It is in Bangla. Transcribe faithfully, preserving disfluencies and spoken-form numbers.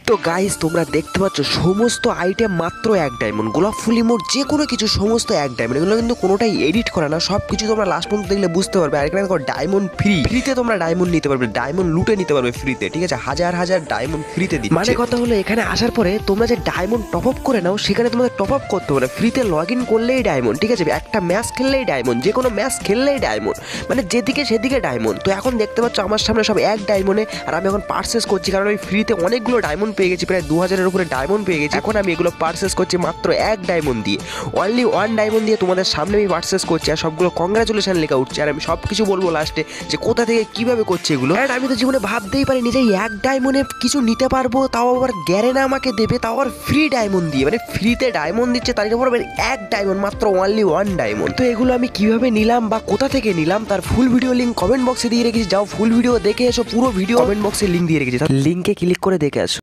তো গাইস তোমরা দেখতে পাচ্ছ সমস্ত আইটেম মাত্র এক ডায়মন্ড, গোলাপ ফুল ইমোট যে কোনো কিছু সমস্ত এক ডায়মন্ড। এগুলো কিন্তু কোনোটাই এডিট করা না, সব কিছু তোমরা লাস্ট পর্যন্ত দেখলে বুঝতে পারবে। আর এখানে দেখো ডায়মন্ড ফ্রি, ফ্রিতে তোমরা ডায়মন্ড নিতে পারবে, ডায়মন্ড লুটে নিতে পারবে ফ্রিতে, ঠিক আছে? হাজার হাজার ডায়মন্ড ফ্রিতে দিচ্ছে। মানে কথা হলো এখানে আসার পরে তোমরা যে ডায়মন্ড টপ আপ করে নাও, সেখানে তোমাদের টপ আপ করতে হবে, ফ্রিতে লগ ইন করলেই ডায়মন্ড, ঠিক আছে? একটা ম্যাচ খেললেই ডায়মন্ড, যে কোনো ম্যাচ খেললেই ডায়মন্ড, মানে যেদিকে সেদিকে ডায়মন্ড। তো এখন দেখতে পাচ্ছ আমার সামনে সব এক ডায়মন্ডে, আর আমি এখন পারচেস করছি কারণ আমি ফ্রিতে অনেকগুলো ডায়মন্ড পেয়ে গেছি, প্রায় দু হাজারের উপরে ডায়মন্ড পেয়ে গেছি। এখন আমি এগুলো পারচেস করছি মাত্র এক ডায়মন্ড দিয়ে, অনলি ওয়ান ডায়মন্ড দিয়ে তোমাদের সামনে আমি পারচেস করছি। আর সবগুলো কংগ্রাচুলেশন লেখা উঠছে, আর আমি সব কিছু বলবো লাস্টে যে কোথা থেকে কিভাবে করছি এগুলো। আর আমি তো জীবনে ভাবতেই পারিনি যে এক ডায়মন্ডে কিছু নিতে পারবো, তাও আবার গ্যারেনা আমাকে দেবে, তাও আবার ফ্রি ডায়মন্ড দিয়ে, মানে ফ্রিতে ডায়মন্ড দিচ্ছে, তার উপর এক ডায়মন্ড, মাত্র অনলি ওয়ান ডায়মন্ড। তো এগুলো আমি কিভাবে নিলাম বা কোথা থেকে নিলাম তার ফুল ভিডিও লিঙ্ক কমেন্ট বক্সে দিয়ে রেখেছি, যাও ফুল ভিডিও দেখে এসো। পুরো ভিডিও কমেন্ট বক্সে লিঙ্ক দিয়ে রেখেছি, তার লিঙ্কে ক্লিক করে দেখে আসো।